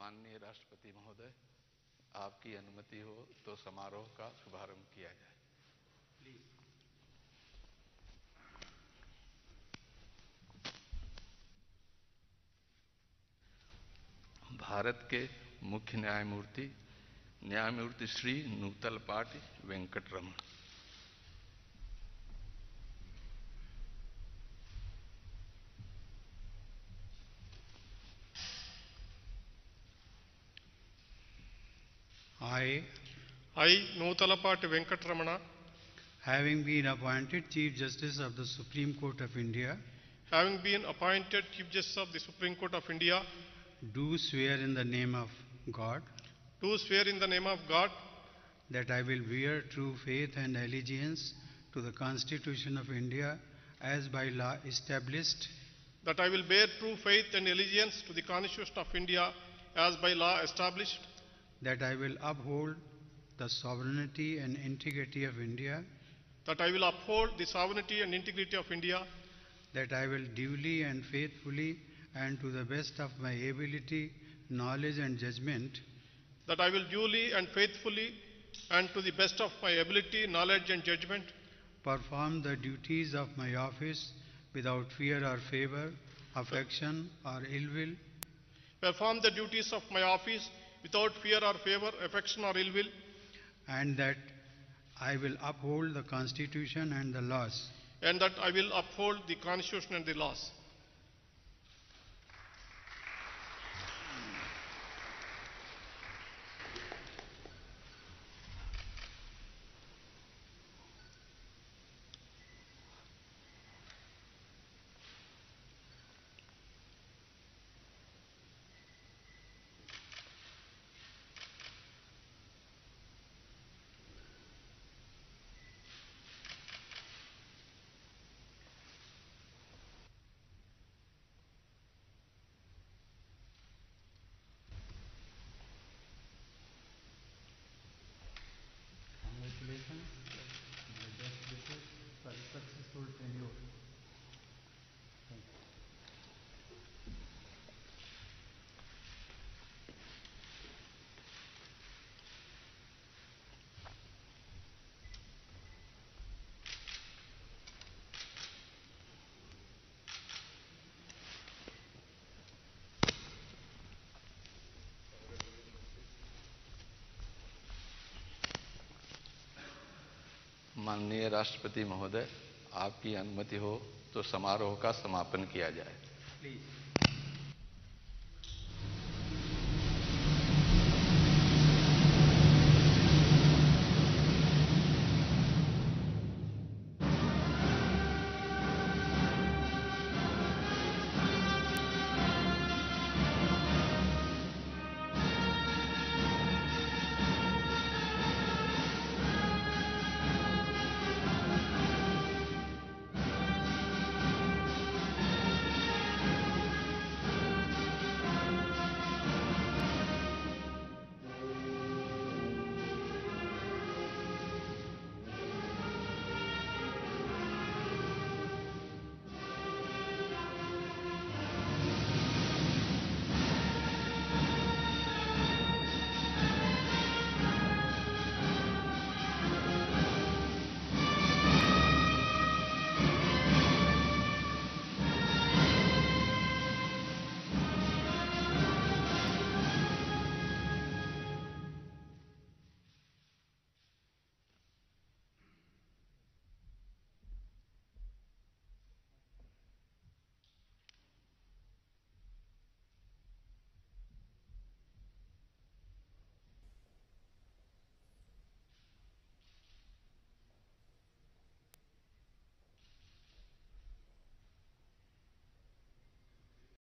माननीय राष्ट्रपति महोदय, आपकी अनुमति हो तो समारोह का शुभारंभ किया जाए। भारत के मुख्य न्यायमूर्ति न्यायमूर्ति Shri नूतलपाटी Venkataraman. I, Nootalapati Venkatramana, having been appointed Chief Justice of the Supreme Court of India, having been appointed Chief Justice of the Supreme Court of India, do swear in the name of God do swear in the name of God that I will bear true faith and allegiance to the Constitution of India as by law established, that I will bear true faith and allegiance to the Constitution of India as by law established, that I will uphold the sovereignty and integrity of India, that I will uphold the sovereignty and integrity of India, that I will duly and faithfully and to the best of my ability, knowledge and judgment that I will duly and faithfully and to the best of my ability, knowledge and judgment perform the duties of my office without fear or favor, affection or ill will, perform the duties of my office without fear or favor, affection or ill will, and that I will uphold the Constitution and the laws, and that I will uphold the Constitution and the laws. Congratulations, my best wishes for a successful tenure. Thank you. माननीय राष्ट्रपति महोदय, आपकी अनुमति हो तो समारोह का समापन किया जाए। Please.